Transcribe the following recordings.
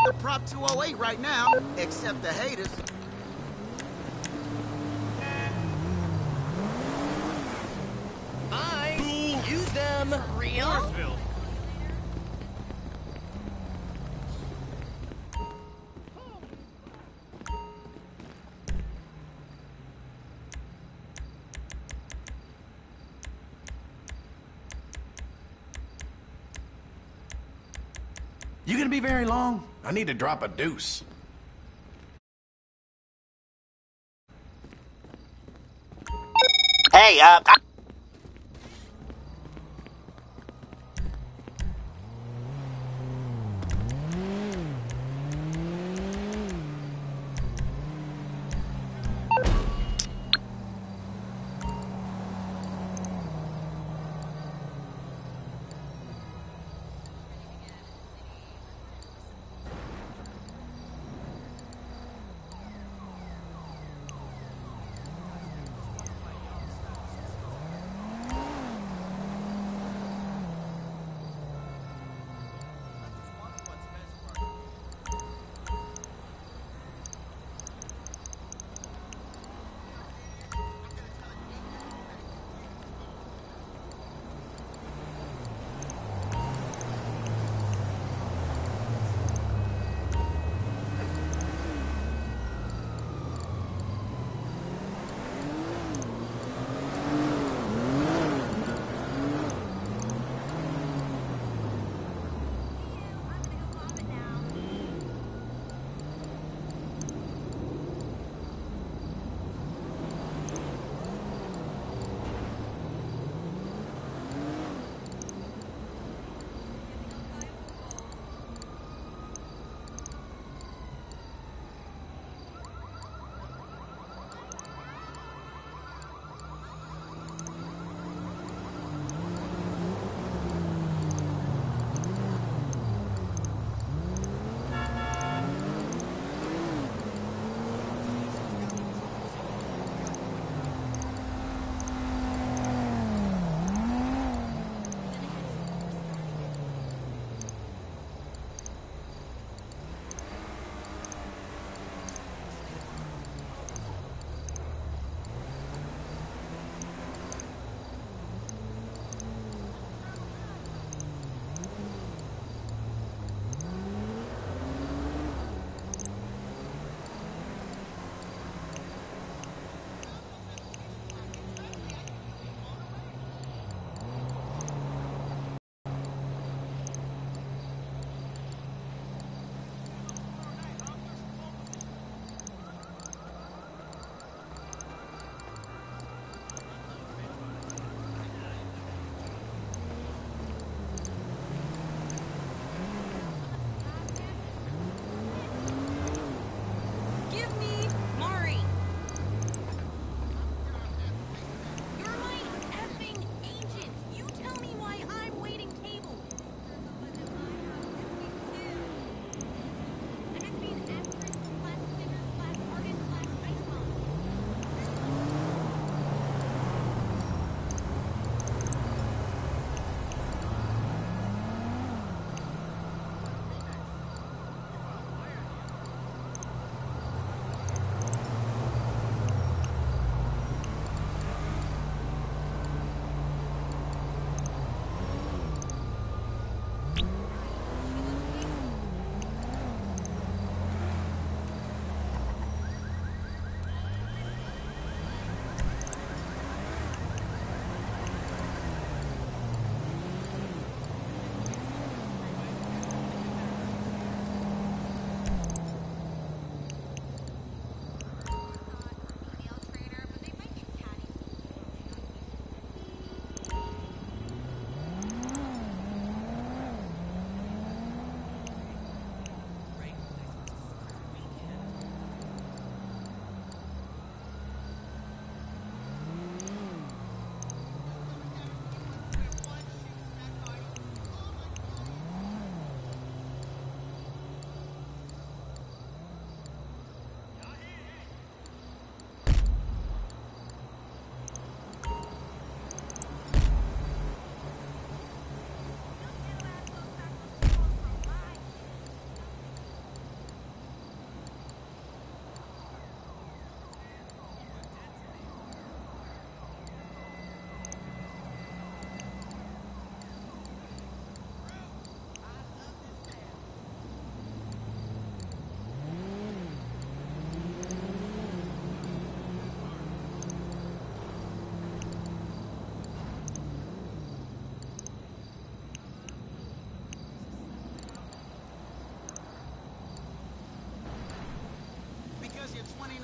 The Prop 208 right now, except the haters. Use them. For real? You gonna be very long? I need to drop a deuce. Hey,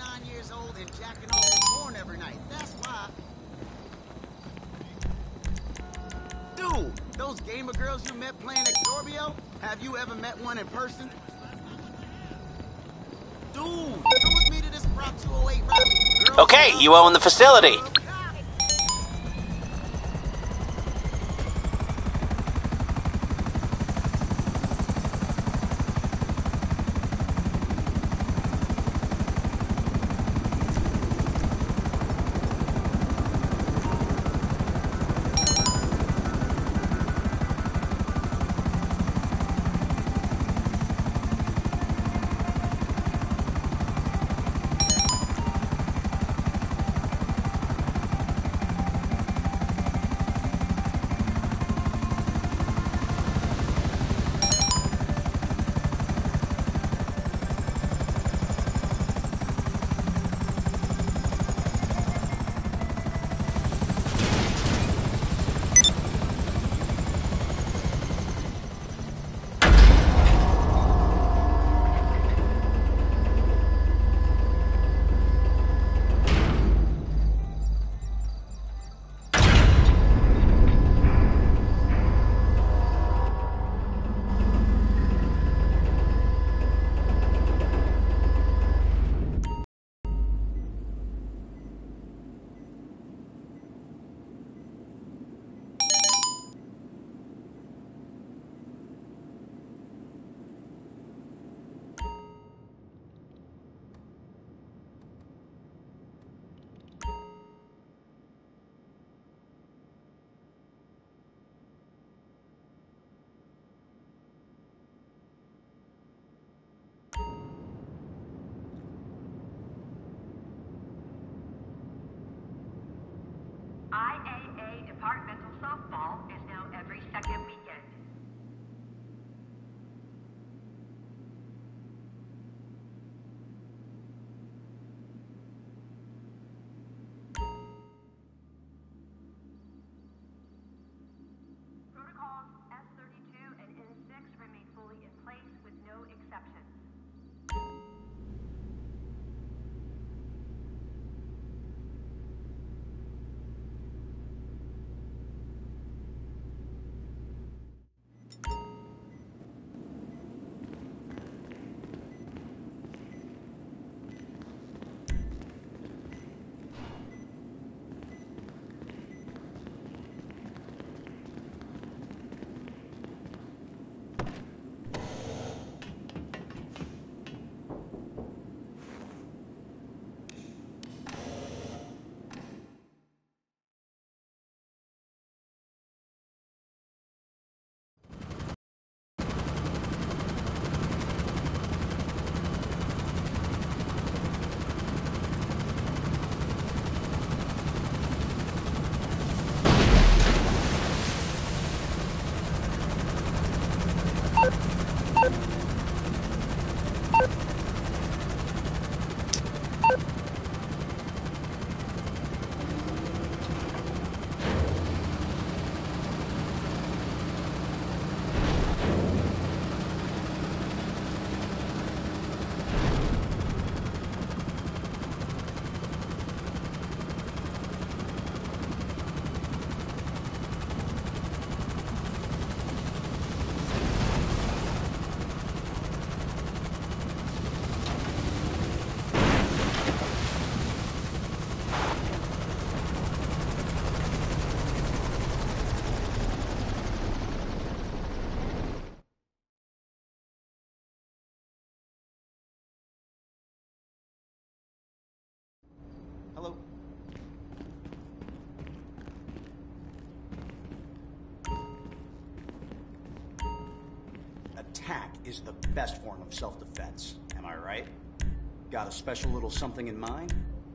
9 years old and jacking off to porn every night. That's why. Dude, those gamer girls you met playing Exorbio, have you ever met one in person? Dude, come with me to this Prop 208 rally. Girls Okay, you own the facility. IAA departmental softball is now every second weekend. Protocols S32 and N6 remain fully in place with no exceptions. Hello? Attack is the best form of self-defense, am I right? Got a special little something in mind?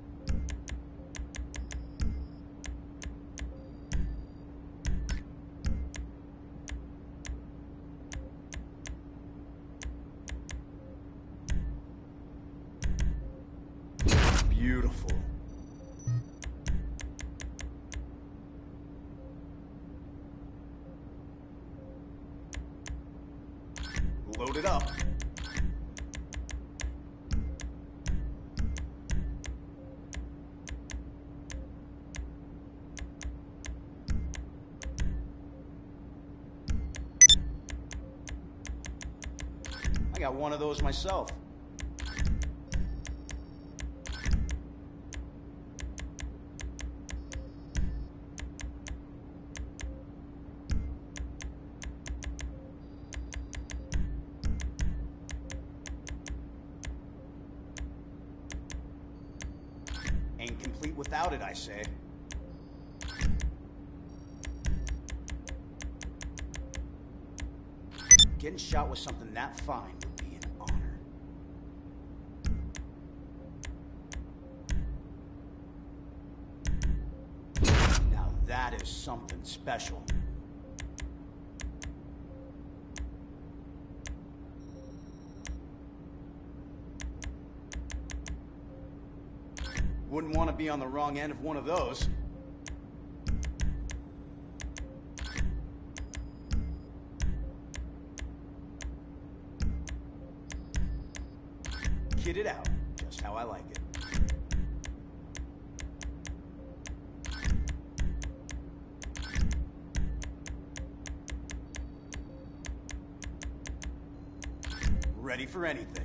Beautiful. Load it up. I got one of those myself. Ain't complete without it, I say. Getting shot with something that fine would be an honor. Now that is something special. Wouldn't want to be on the wrong end of one of those. Kid it out, just how I like it. Ready for anything.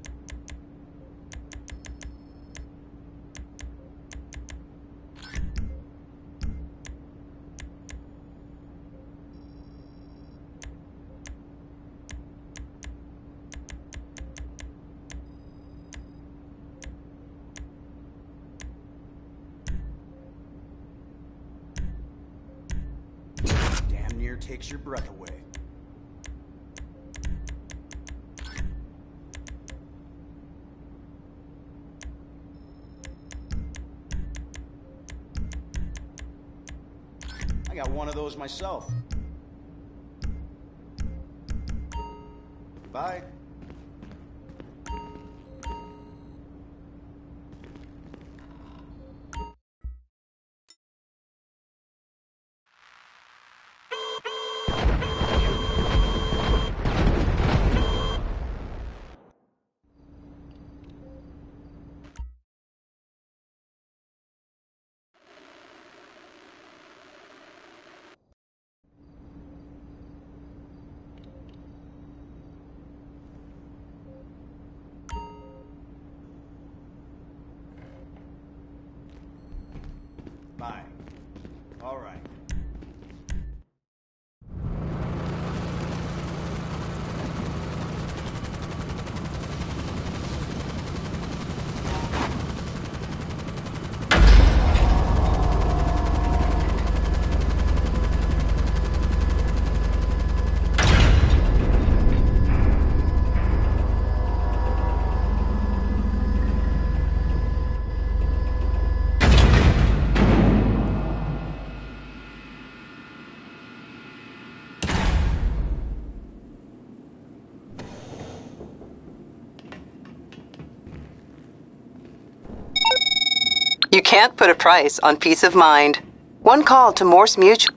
Damn near takes your breath away. I got one of those myself. Bye. Bye. All right. You can't put a price on peace of mind. One call to Morse Mutual.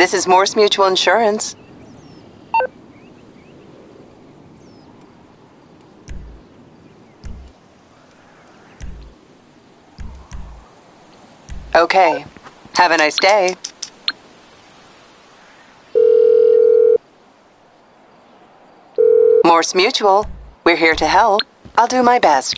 This is Morse Mutual Insurance. Okay. Have a nice day. Morse Mutual. We're here to help. I'll do my best.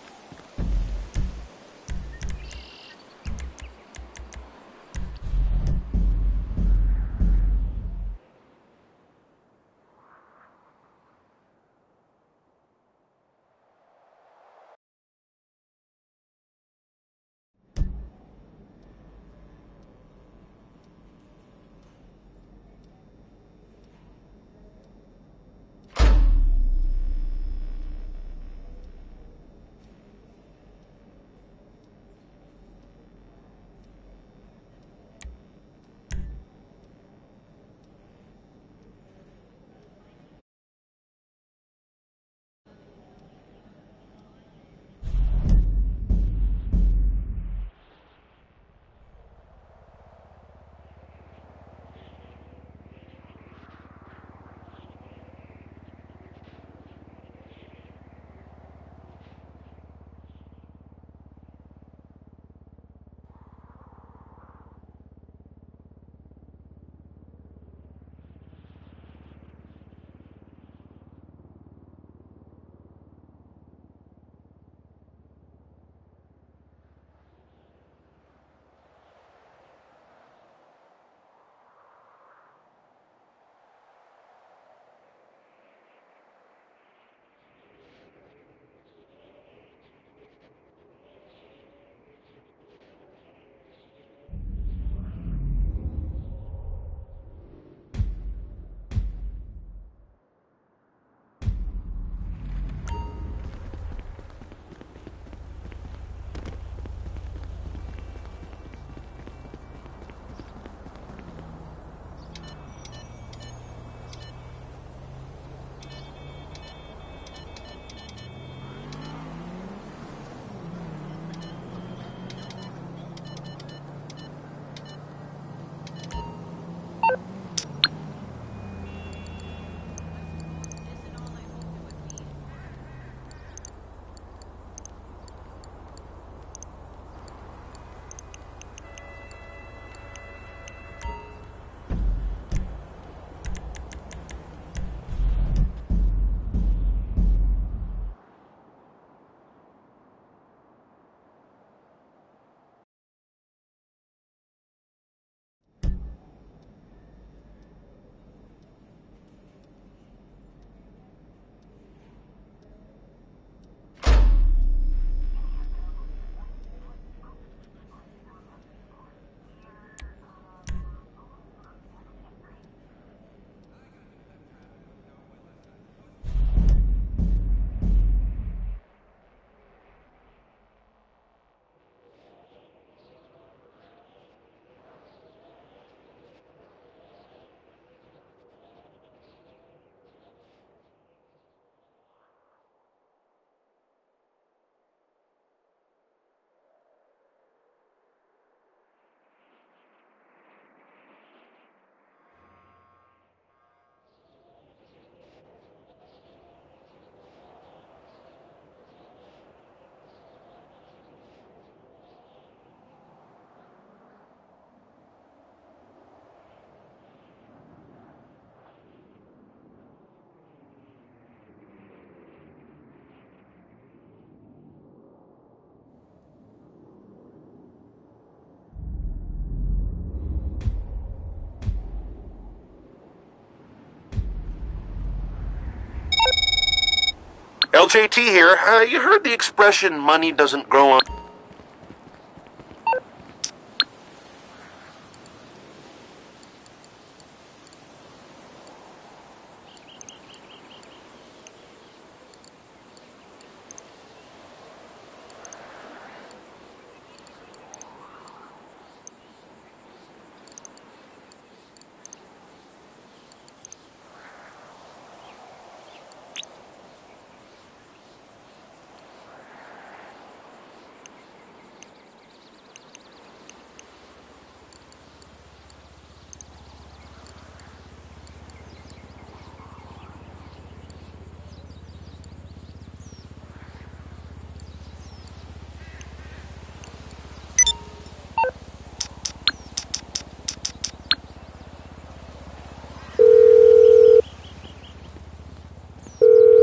LJT here. You heard the expression, money doesn't grow on...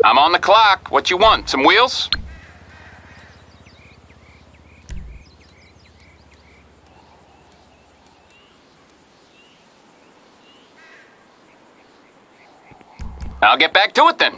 I'm on the clock. What you want? Some wheels? I'll get back to it then.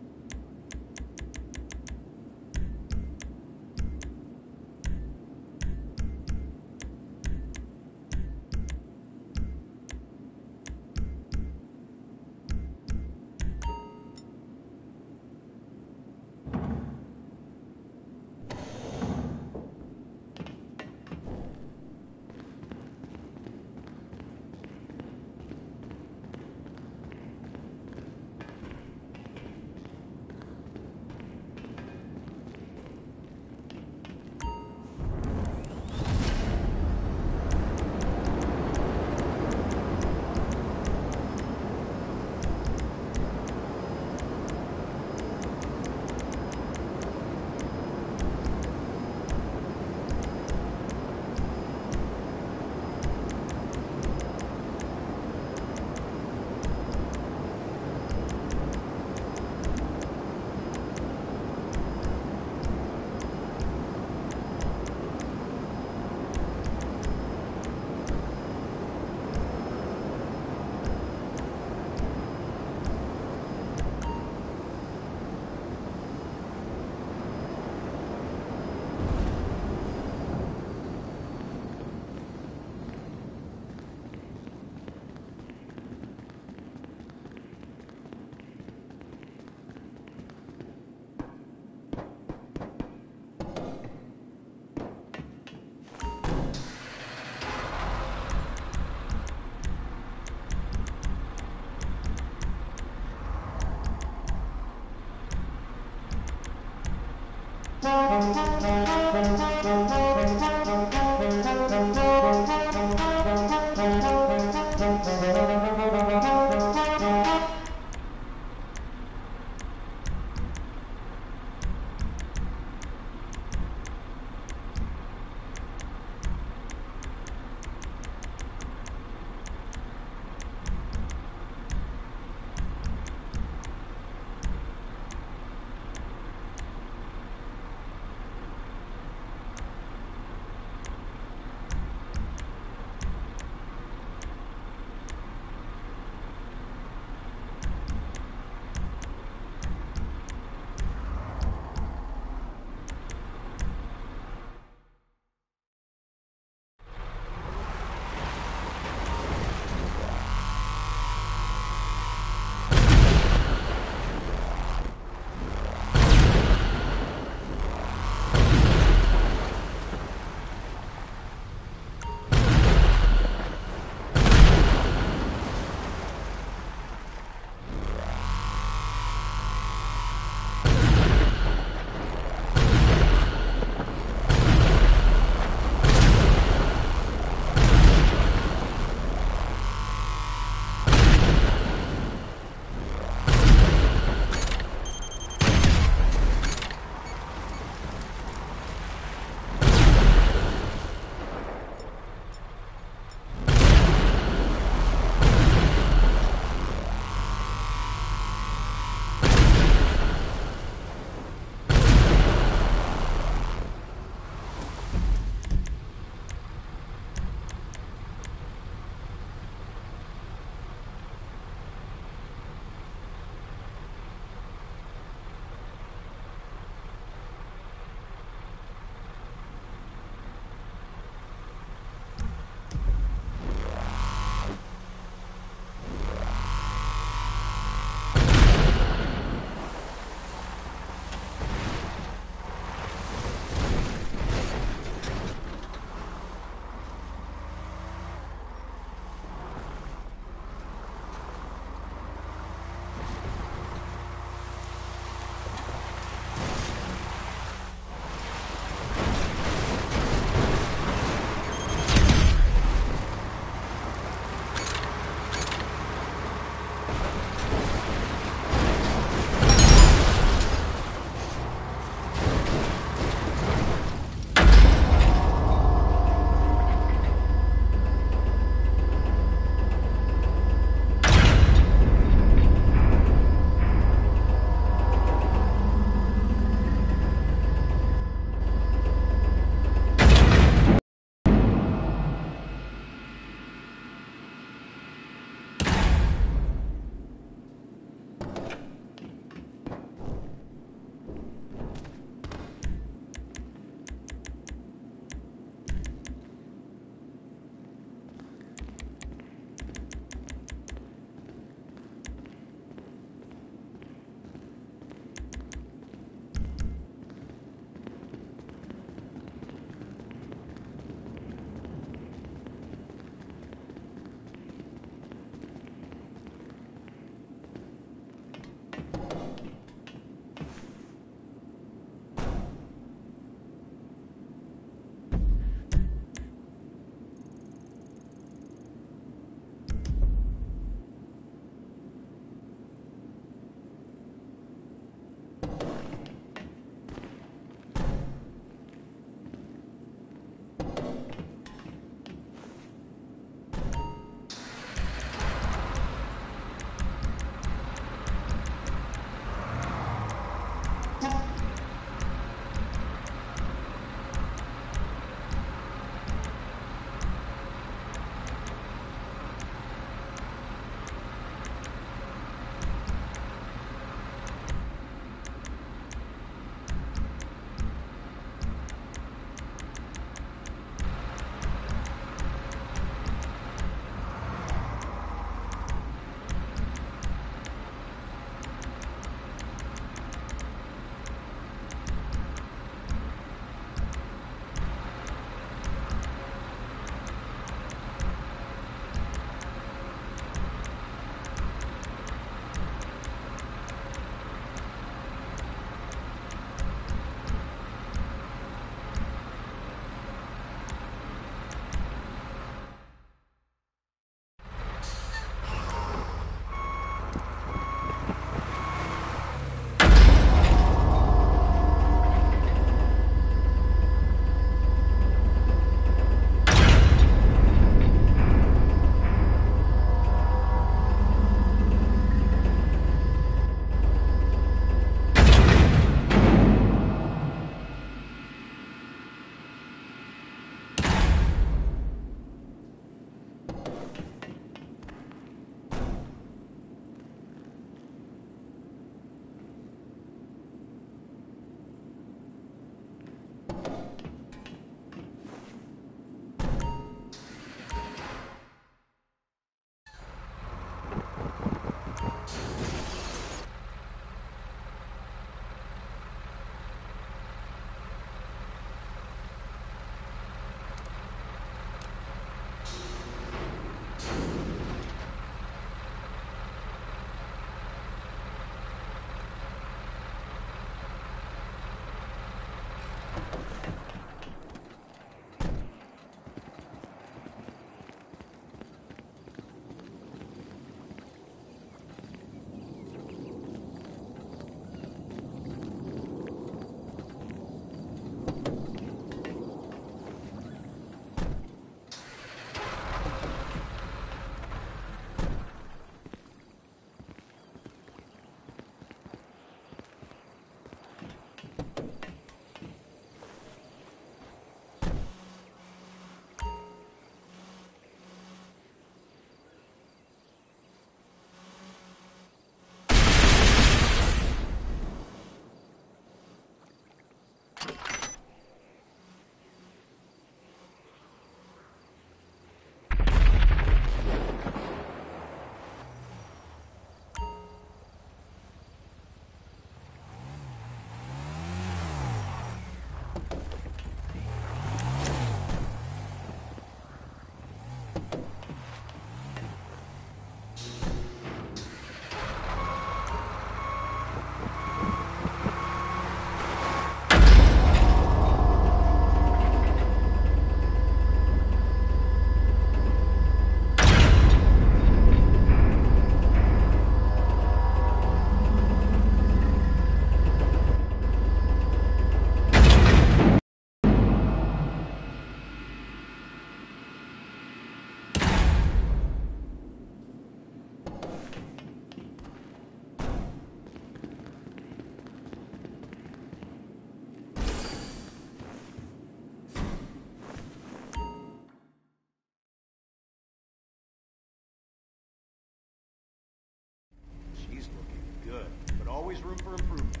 always room for improvement.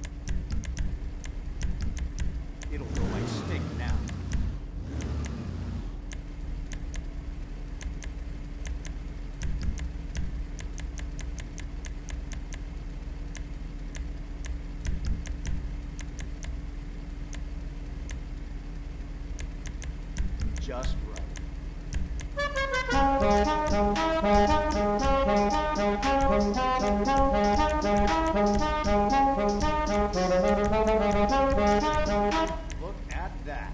It'll go like steak now. Just right. Look at that.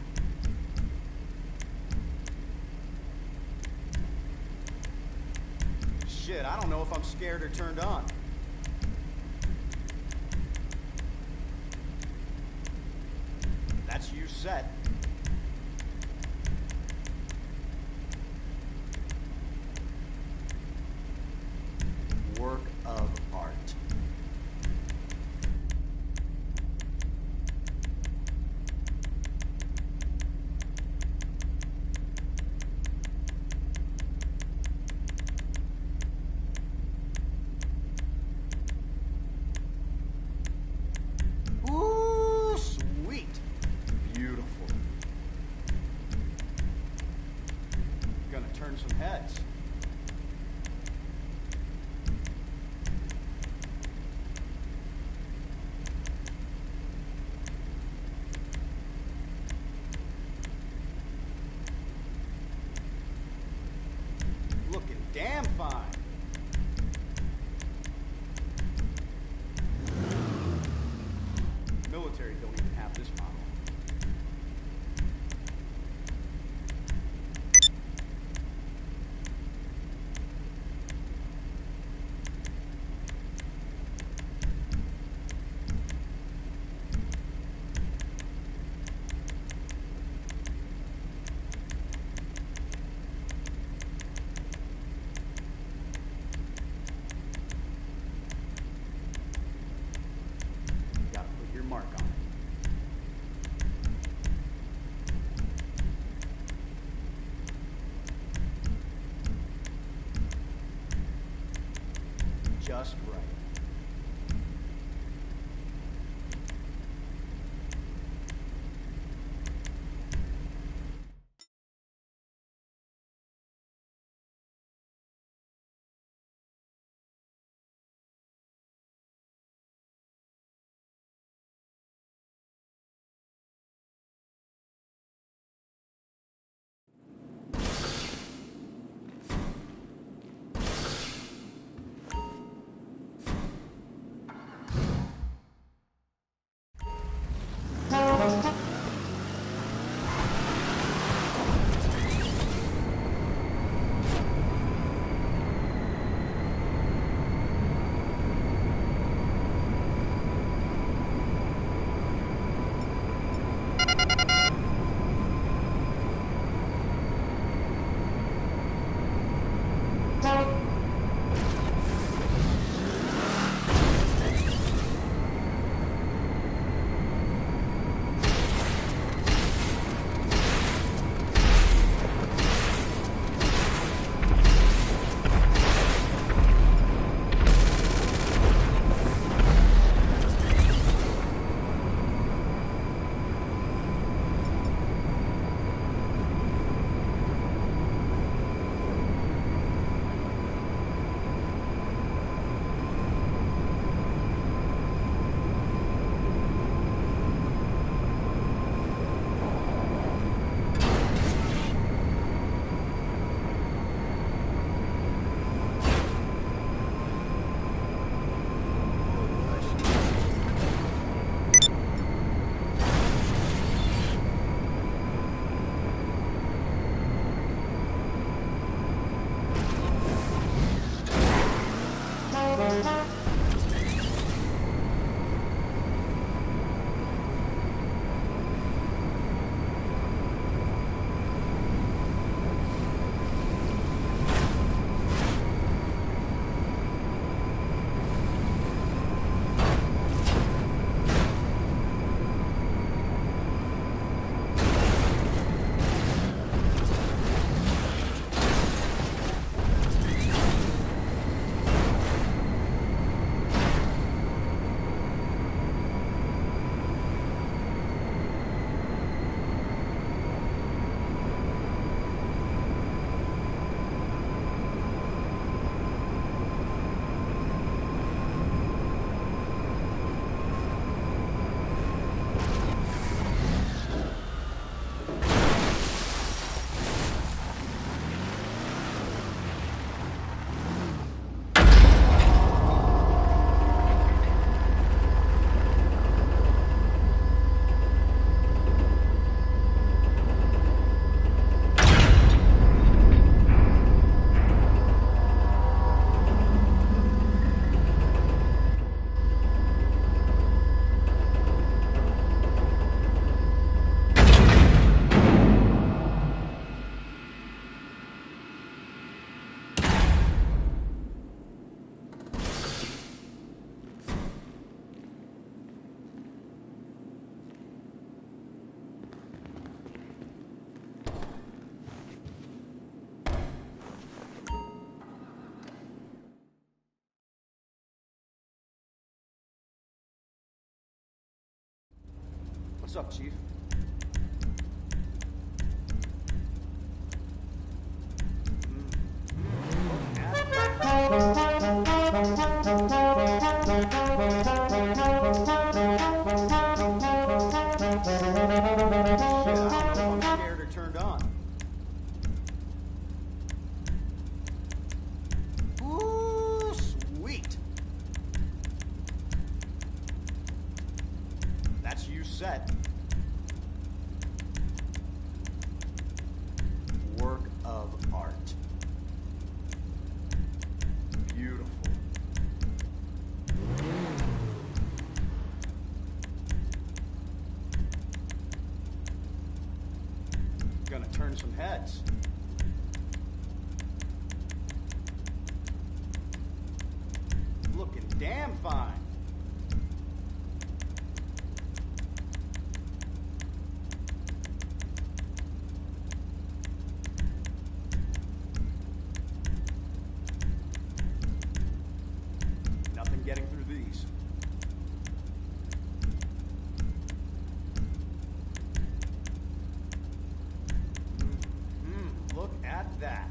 Shit, I don't know if I'm scared or turned on. That's you set. Work of art. Ooh, sweet. Beautiful. Gonna turn some heads. Looking damn fine. Military don't even have this model. Gotta put your mark on it. Just right. up, Chief? Set. Work of art. Beautiful. Gonna turn some heads. Looking damn fine. Getting through these. Look at that.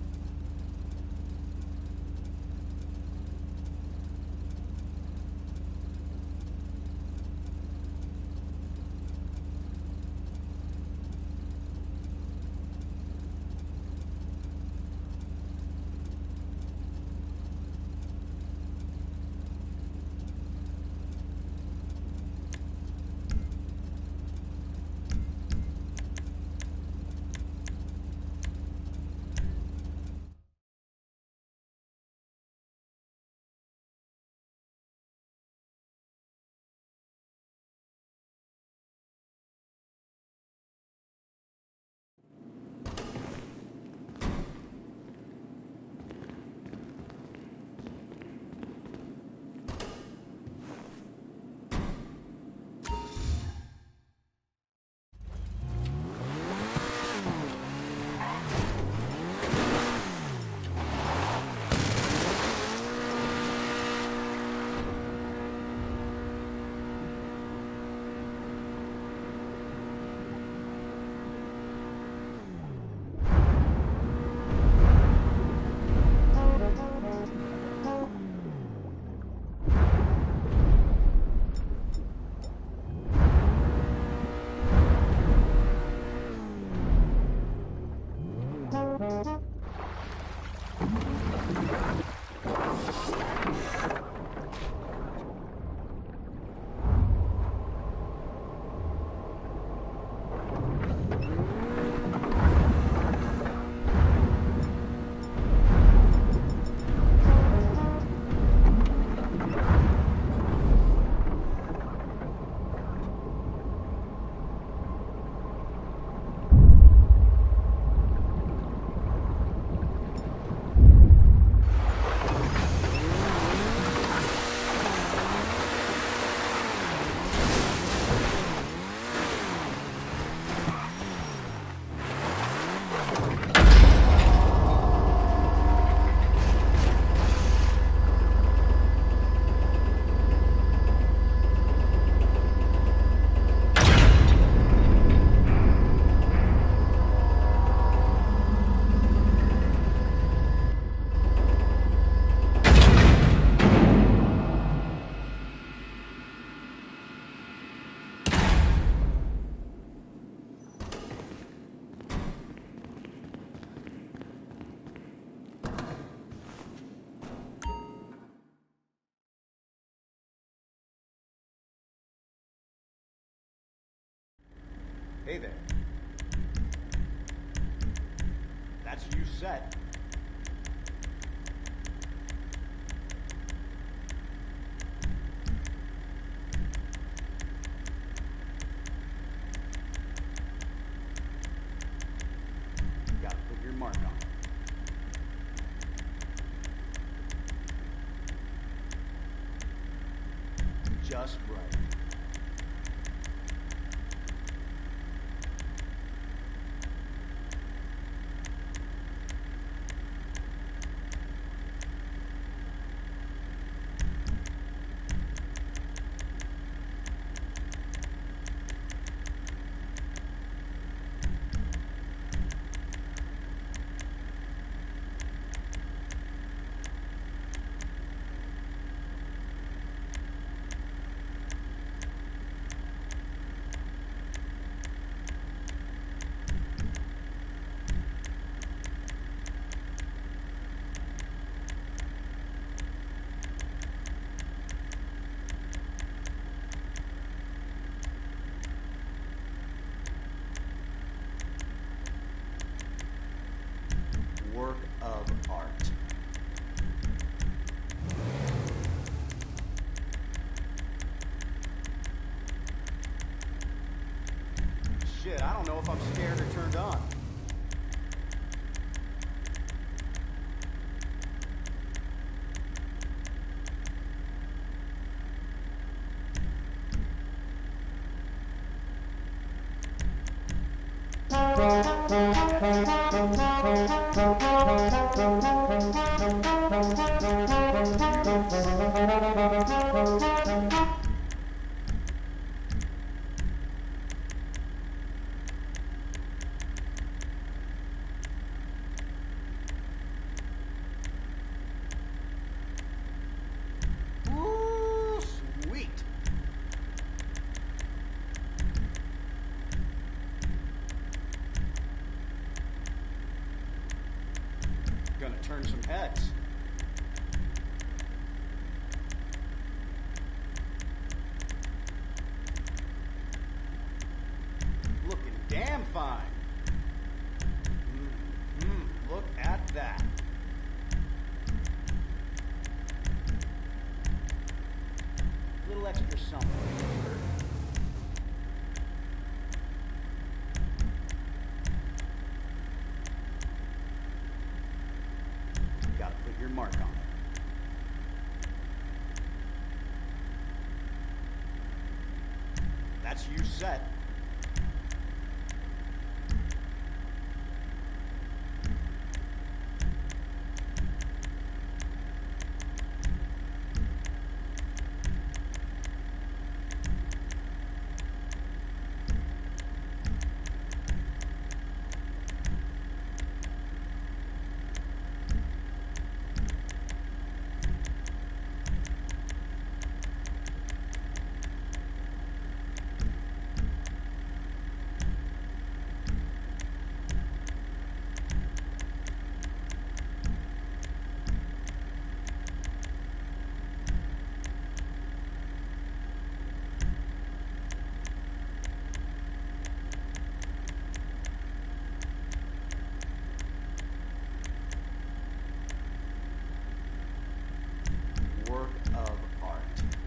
Hey there. That's you set. You gotta put your mark on it. Just right. Shit, I don't know if I'm scared or turned on. Ooh, sweet. Gonna turn some heads. Looking damn fine. Look at that. Little extra something. Gotta put your mark on it. That's you set. Work of art.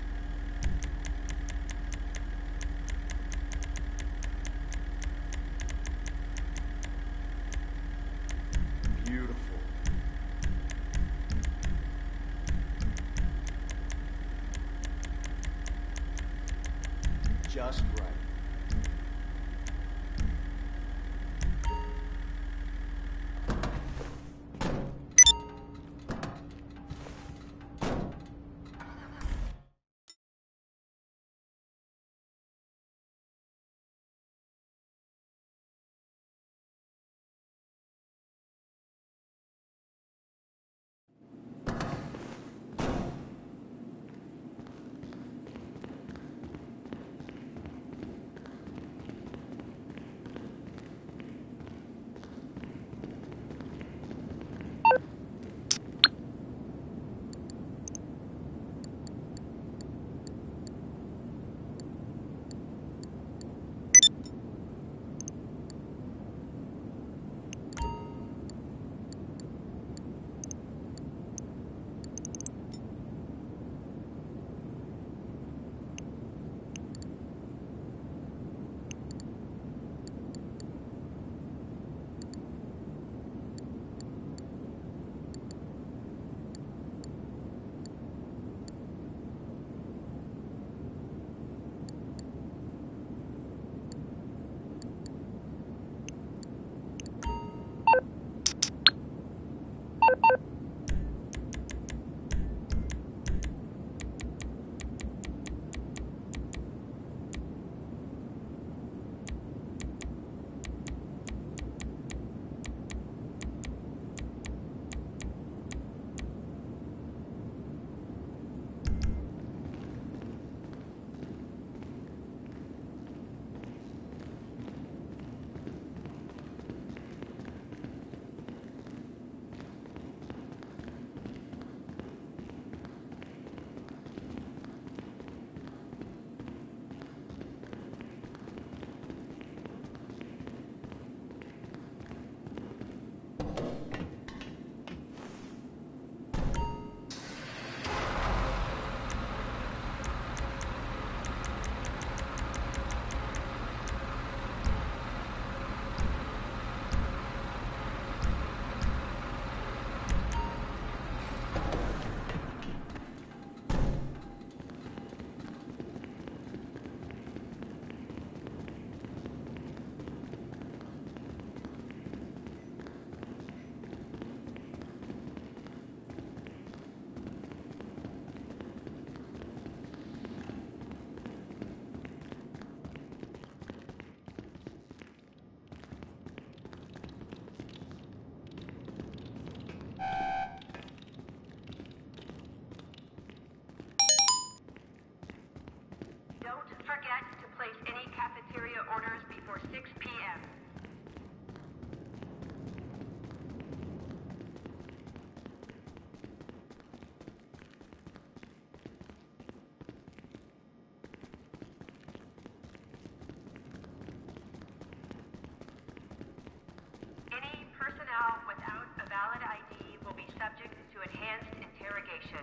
Beautiful. Just right. 6 p.m. Any personnel without a valid ID will be subject to enhanced interrogation.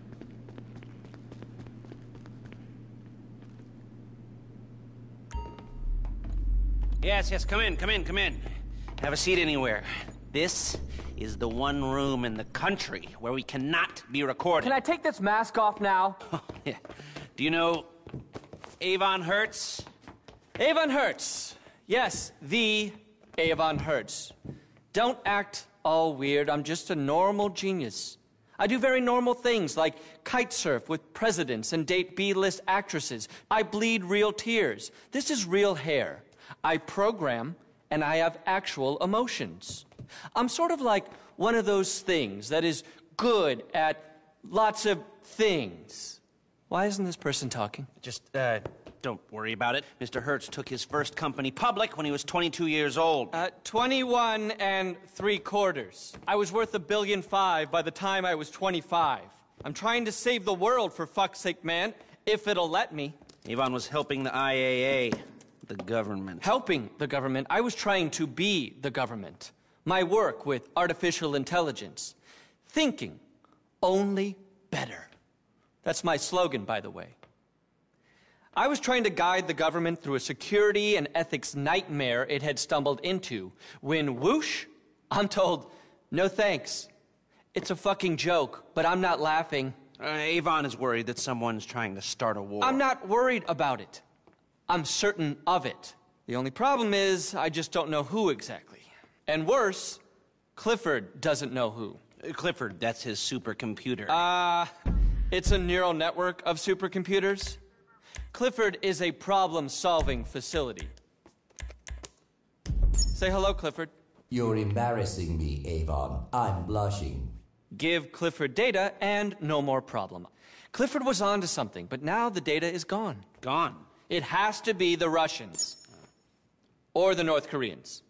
Yes, come in. Have a seat anywhere. This is the one room in the country where we cannot be recorded. Can I take this mask off now? Yeah. Do you know Avon Hertz? Avon Hertz. Yes, the Avon Hertz. Don't act all weird. I'm just a normal genius. I do very normal things like kite surf with presidents and date B-list actresses. I bleed real tears. This is real hair. I program and I have actual emotions. I'm sort of like one of those things that is good at lots of things. Why isn't this person talking? Just, don't worry about it. Mr. Hertz took his first company public when he was 22 years old. 21 3/4. I was worth $1.5 billion by the time I was 25. I'm trying to save the world, for fuck's sake, man, if it'll let me. Avon was helping the IAA, the government. Helping the government? I was trying to be the government. My work with artificial intelligence. Thinking only better. That's my slogan, by the way. I was trying to guide the government through a security and ethics nightmare it had stumbled into when, whoosh, I'm told, no thanks. It's a fucking joke, but I'm not laughing. Avon is worried that someone's trying to start a war. I'm not worried about it. I'm certain of it. The only problem is I just don't know who exactly. And worse, Clifford doesn't know who. Clifford, that's his supercomputer. It's a neural network of supercomputers. Clifford is a problem-solving facility. Say hello, Clifford. You're embarrassing me, Avon. I'm blushing. Give Clifford data and no more problem. Clifford was onto something, but now the data is gone. Gone. It has to be the Russians. Or the North Koreans.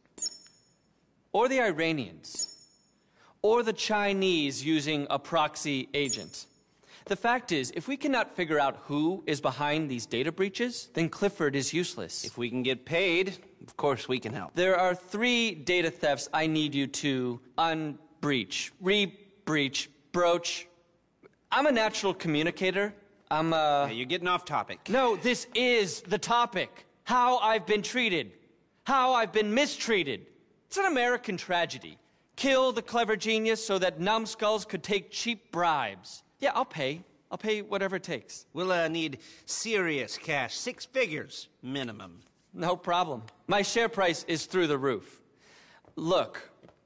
Or the Iranians. Or the Chinese using a proxy agent. The fact is, if we cannot figure out who is behind these data breaches, then Clifford is useless. If we can get paid, of course we can help. There are 3 data thefts I need you to unbreach, re-breach, broach. I'm a natural communicator. You're getting off topic. No, this is the topic. How I've been treated. How I've been mistreated. It's an American tragedy. Kill the clever genius so that numbskulls could take cheap bribes. Yeah, I'll pay. I'll pay whatever it takes. We'll need serious cash, 6 figures minimum. No problem. My share price is through the roof. Look,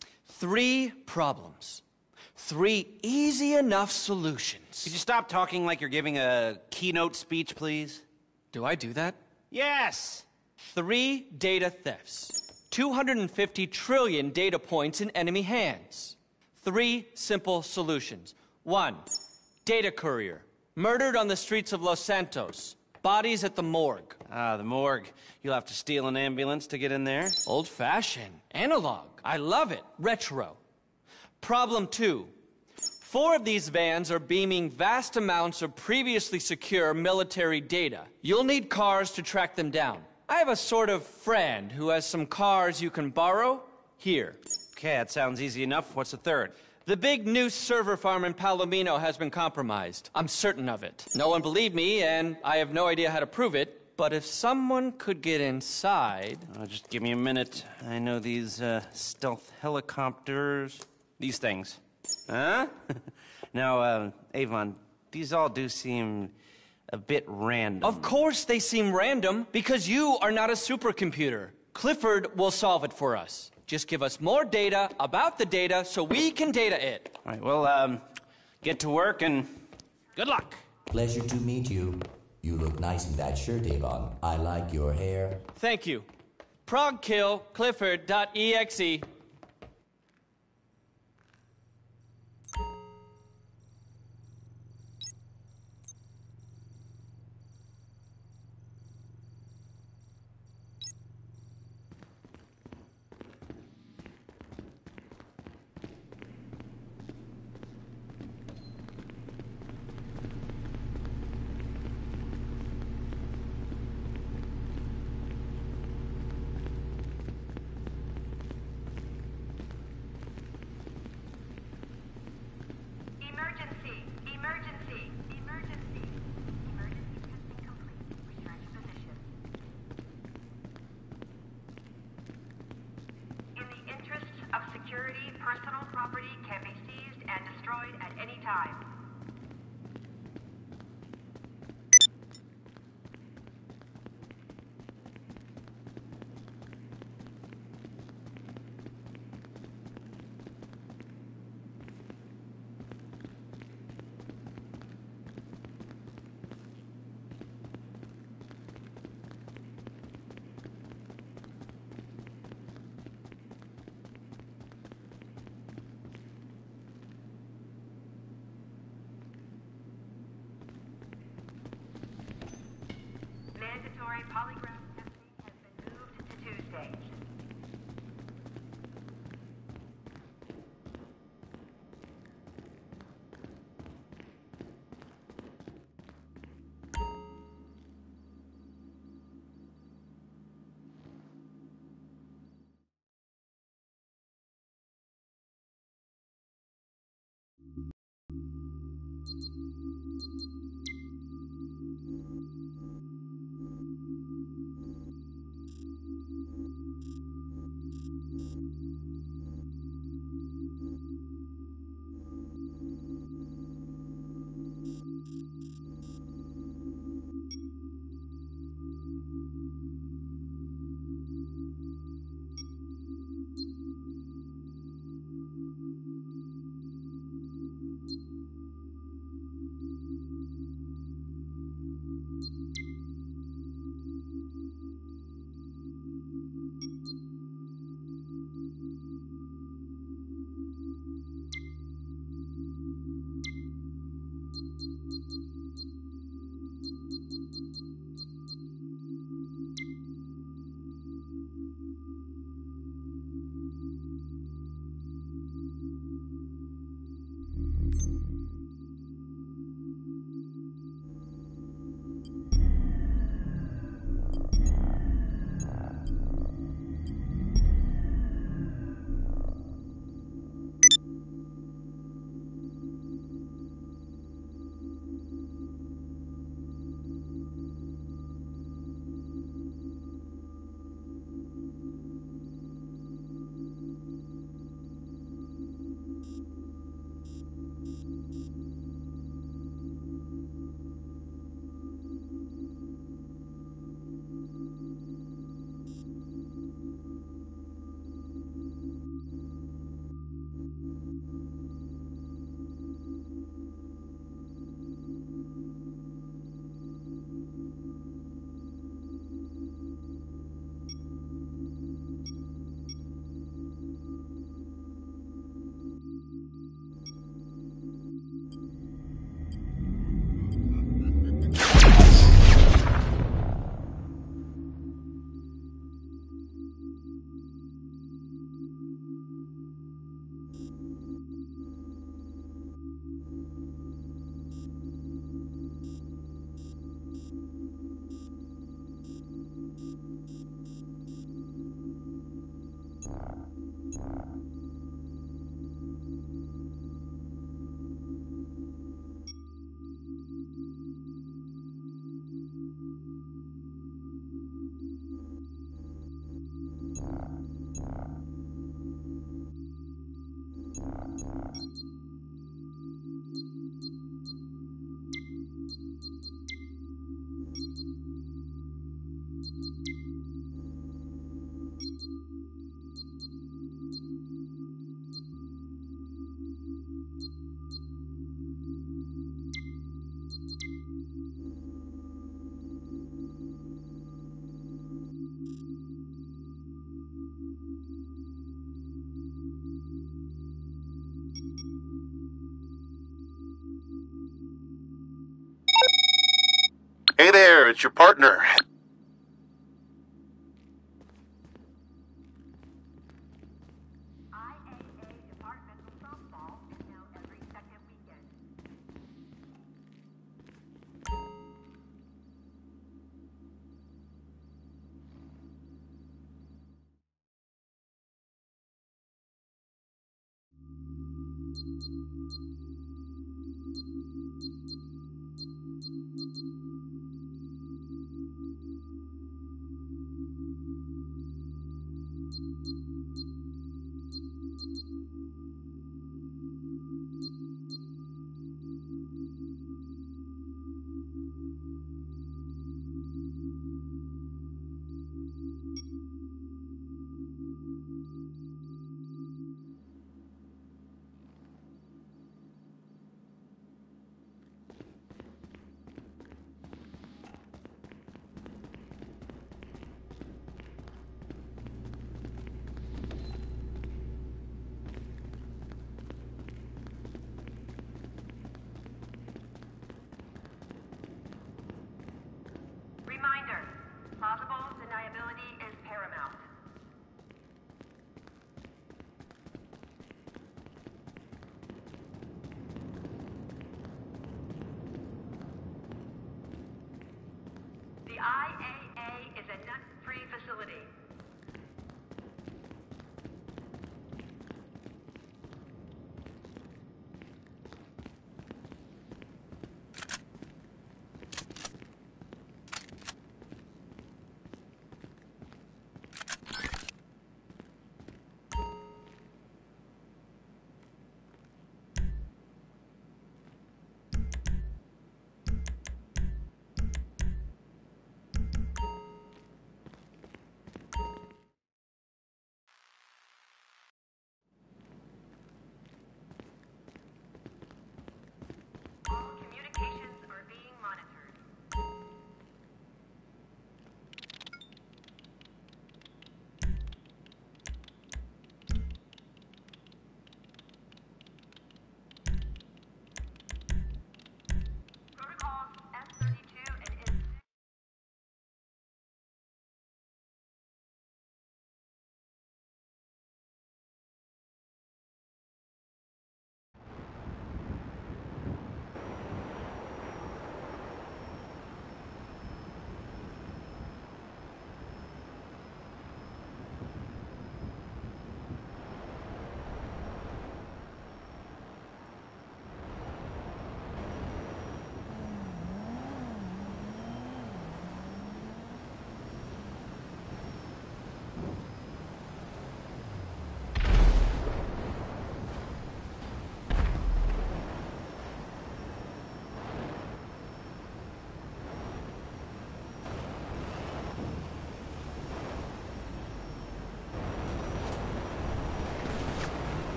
3 problems. 3 easy enough solutions. Could you stop talking like you're giving a keynote speech, please? Do I do that? Yes! 3 data thefts. 250 trillion data points in enemy hands. 3 simple solutions. 1. Data courier. Murdered on the streets of Los Santos. Bodies at the morgue. The morgue. You'll have to steal an ambulance to get in there? Old-fashioned. Analog. I love it. Retro. Problem 2. 4 of these vans are beaming vast amounts of previously secure military data. You'll need cars to track them down. I have a sort of friend who has some cars you can borrow. Here. Okay, that sounds easy enough. What's the third? The big new server farm in Palomino has been compromised. I'm certain of it. No one believed me, and I have no idea how to prove it. But if someone could get inside... Just give me a minute. I know these, stealth helicopters. These things. Huh? Now, Avon, these all do seem a bit random. Of course they seem random, because you are not a supercomputer. Clifford will solve it for us. Just give us more data about the data so we can data it. All right, well, get to work and good luck. Pleasure to meet you. You look nice in that shirt, Avon. I like your hair. Thank you. Progkill Clifford.exe. Mandatory polygraph testing has been moved to Tuesday. Hey there, it's your partner. IAA departmental softball is now every second weekend. Reminder,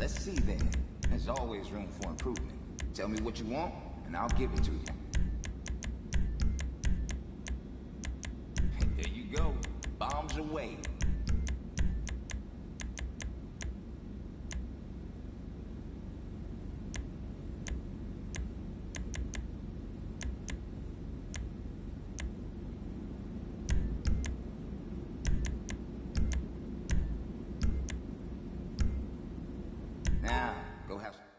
Let's see then. There's always room for improvement. Tell me what you want, and I'll give it to you. There you go. Bombs away. Now, go have some.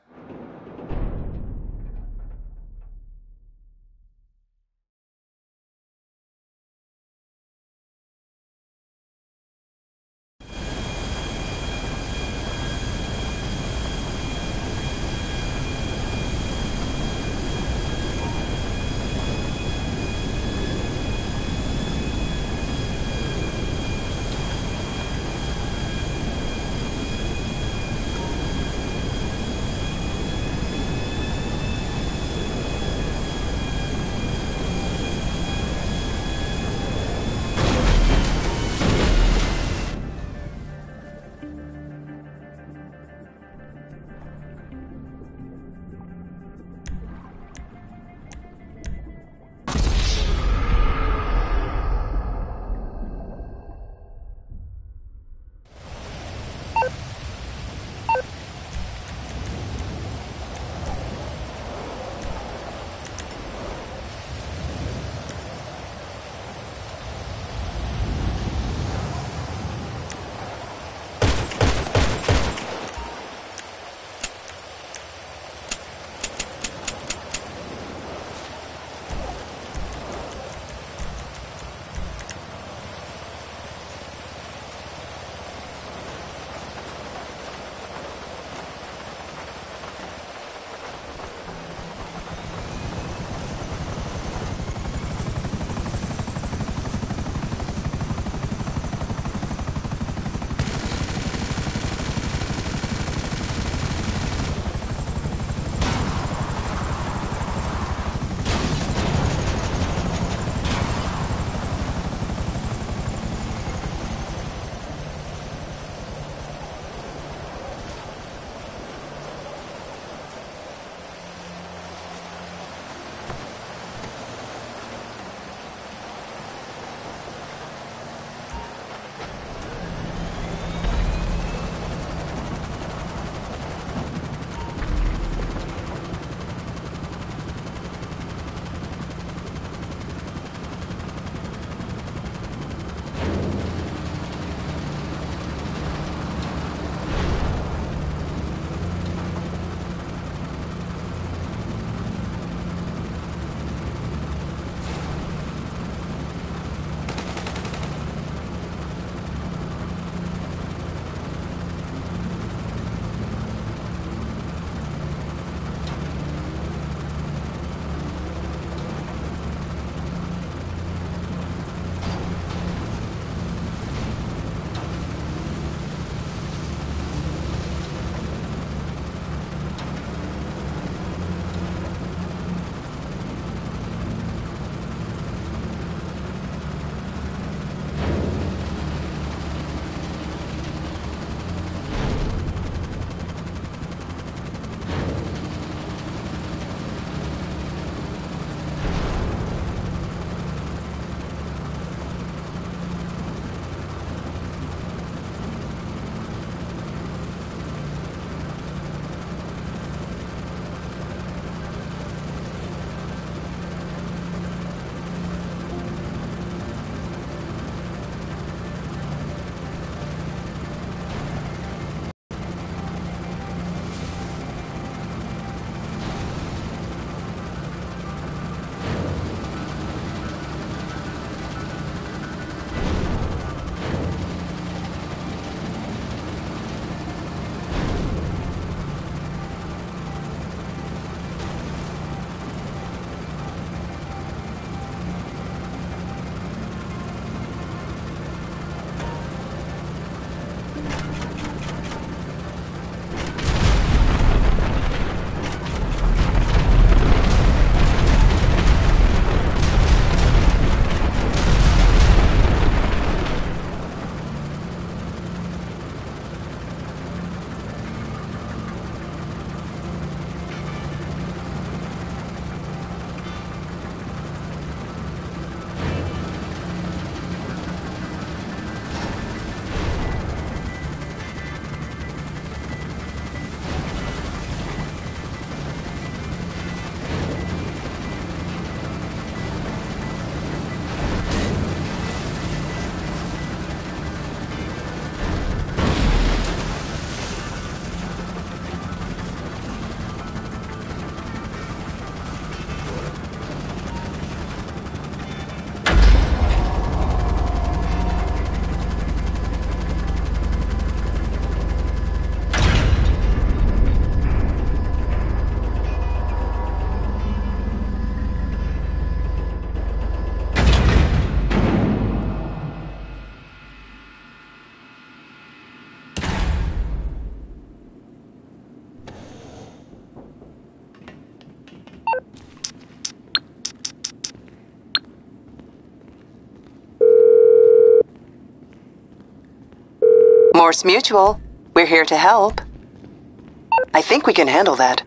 Morse Mutual. We're here to help. I think we can handle that.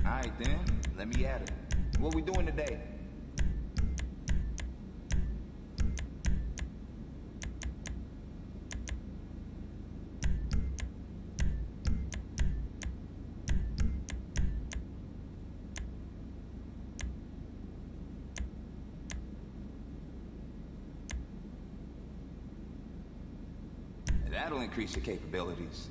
Alright then, let me at it. What we doing today? That'll increase your capabilities.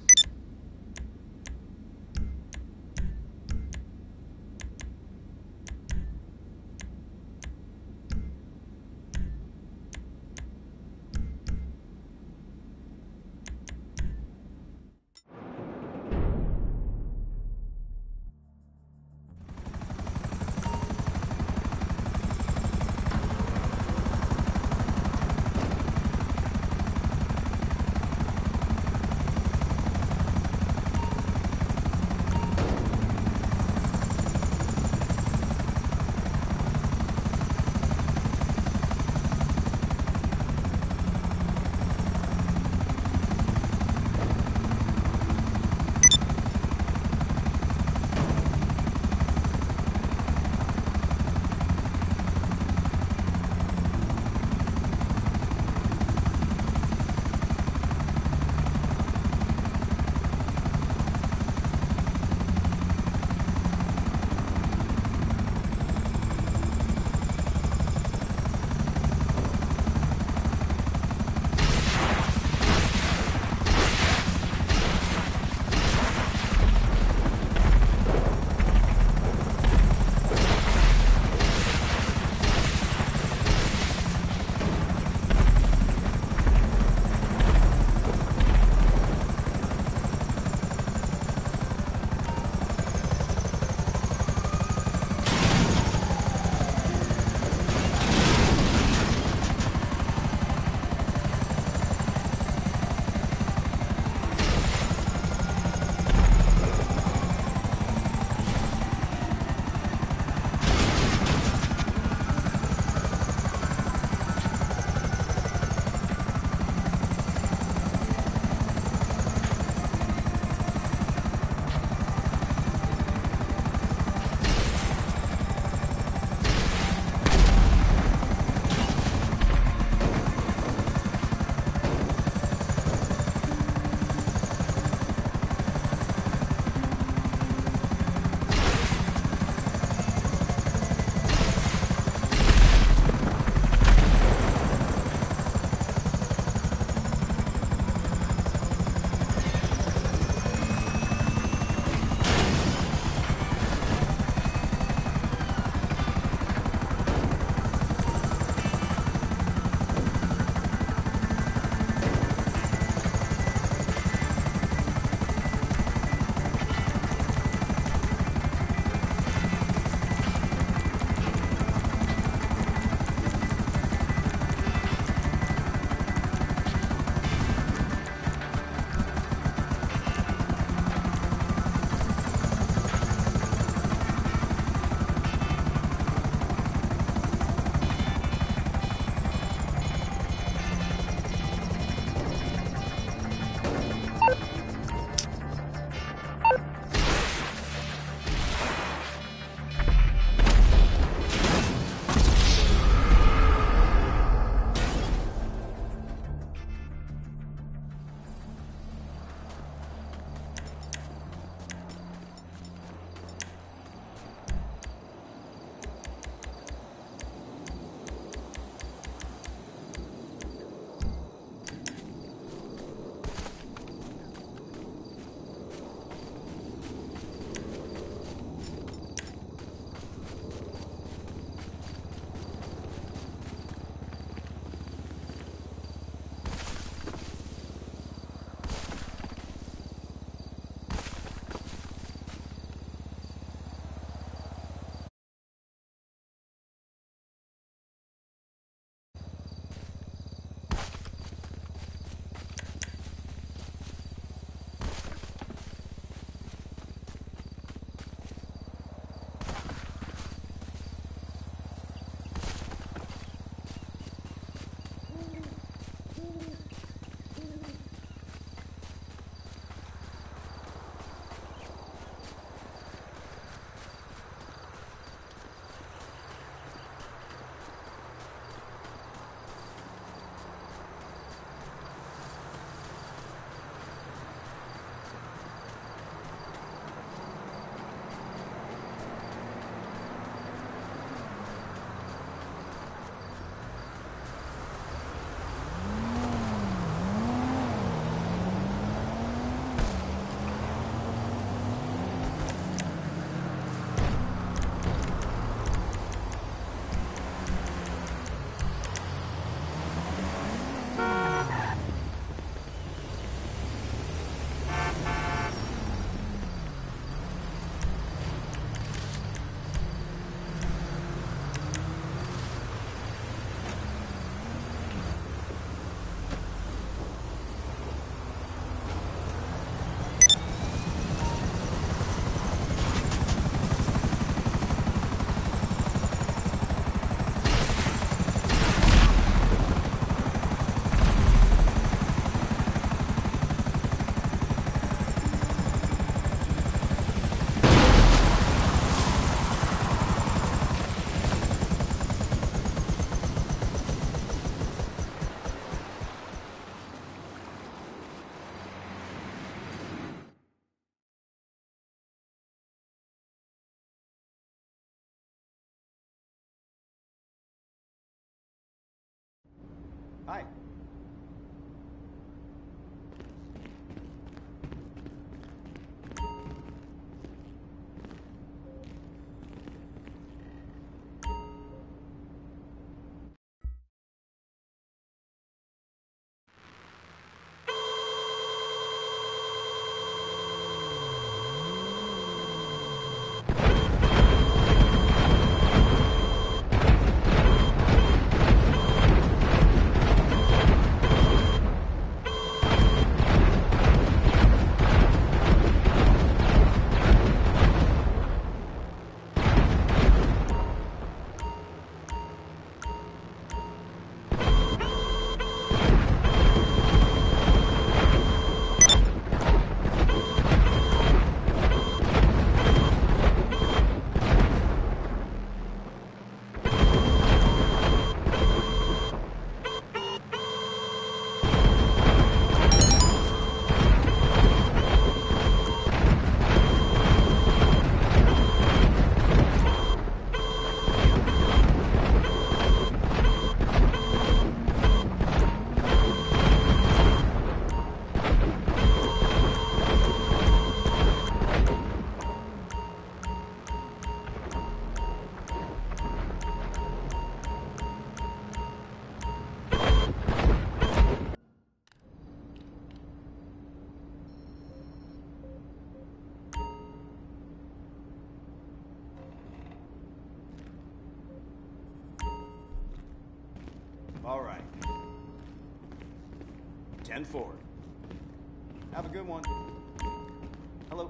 10-4. Have a good one. Hello.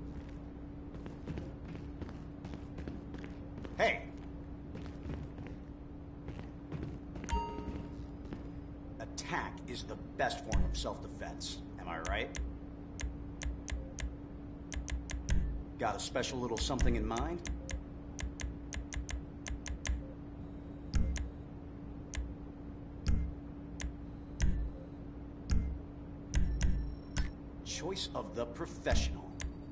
Hey. Attack is the best form of self-defense. Am I right? Got a special little something in mind? Choice of the professional.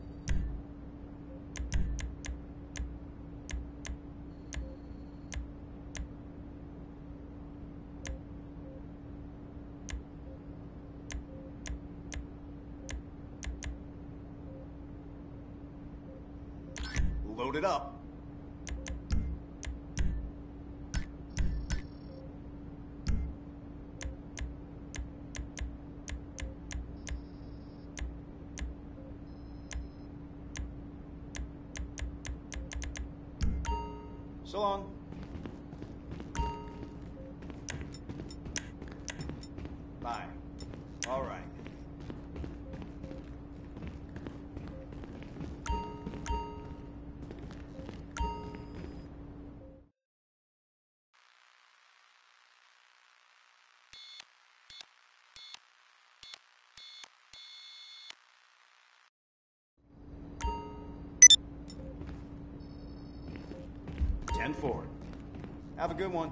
Load it up. So long. Bye. All right. And 4. Have a good one.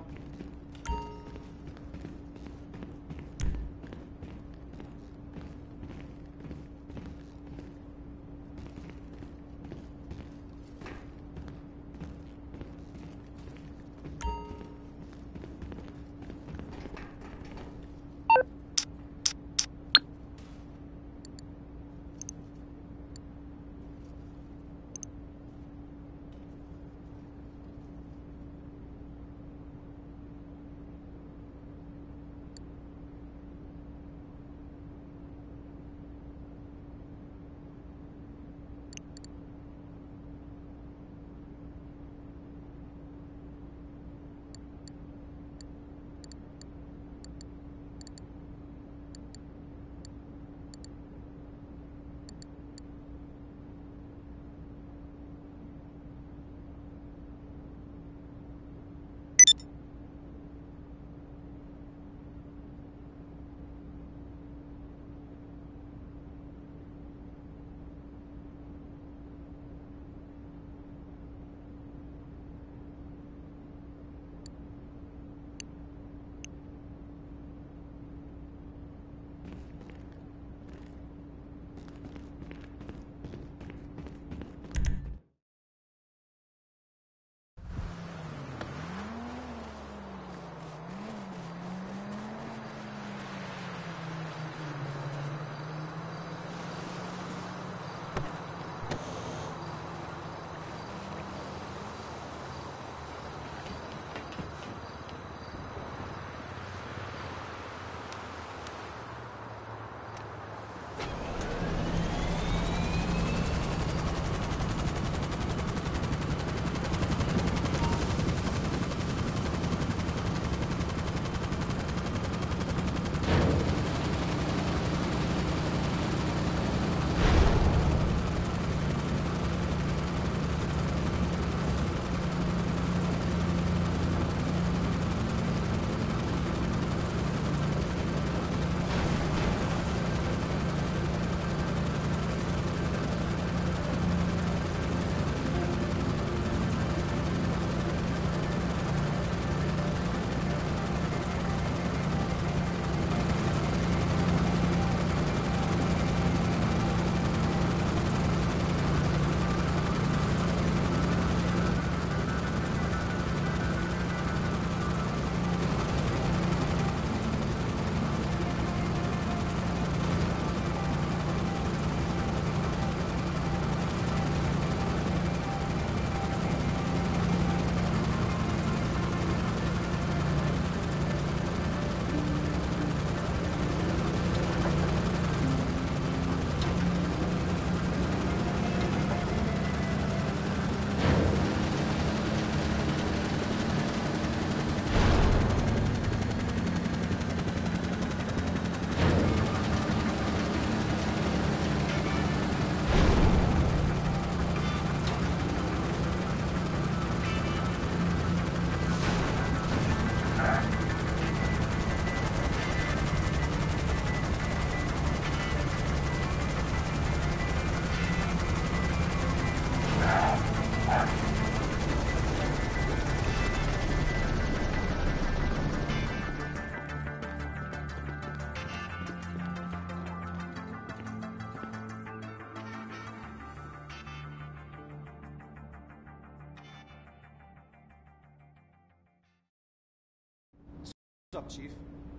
up, Chief?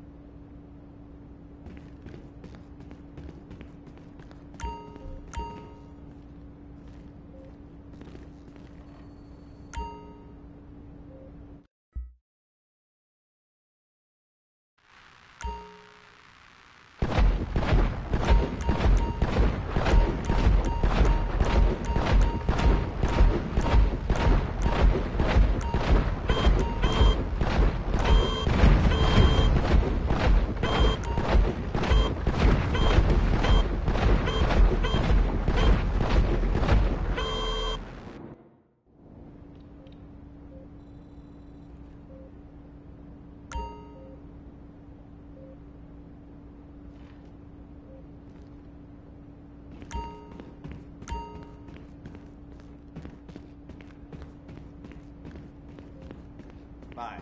Bye.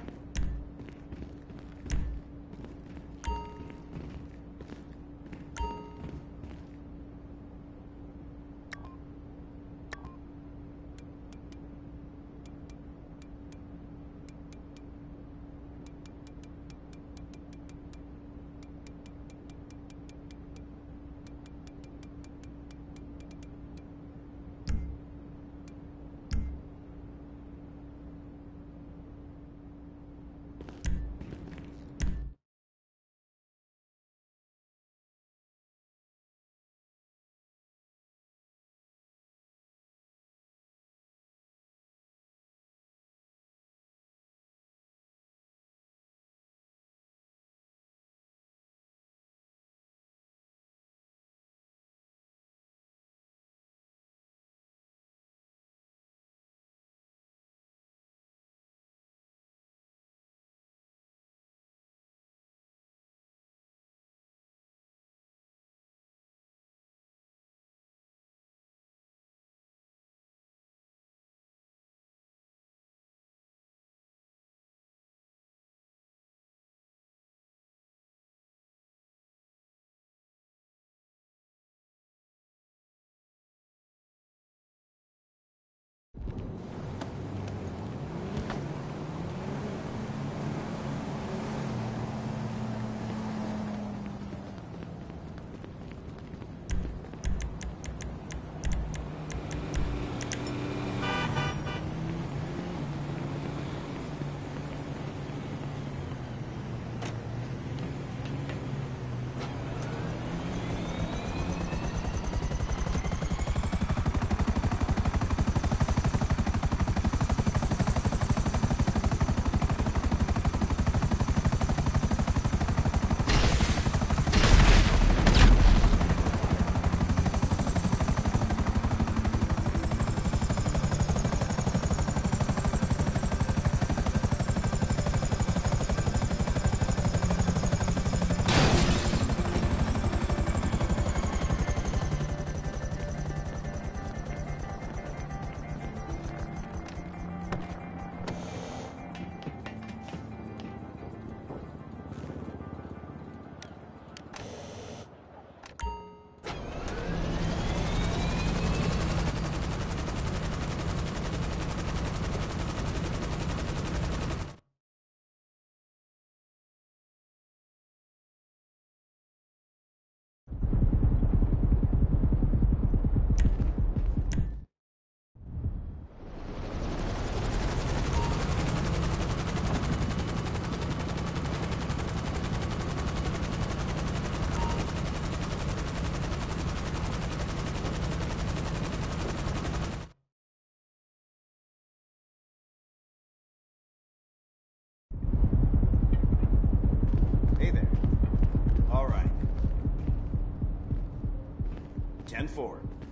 Hey there. All right. 10-4.